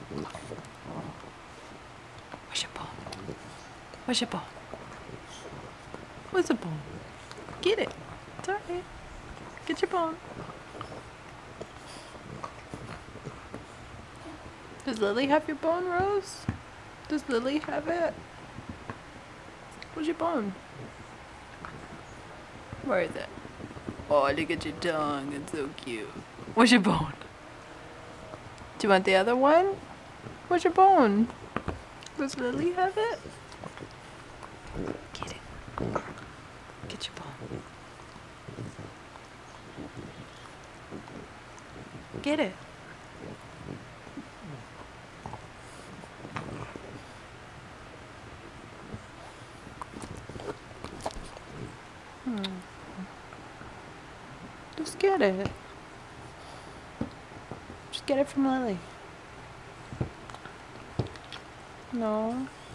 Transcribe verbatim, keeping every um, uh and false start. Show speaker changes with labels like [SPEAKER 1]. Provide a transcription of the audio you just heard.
[SPEAKER 1] Where's your bone? Where's your bone? Where's the bone? Get it. It's alright. Get your bone. Does Lily have your bone, Rose? Does Lily have it? Where's your bone? Where is it? Oh, look at your tongue. It's so cute. Where's your bone? Do you want the other one? Where's your bone? Does Lily have it? Get it. Get your bone. Get it. Hmm. Just get it. Just get it from Lily. No.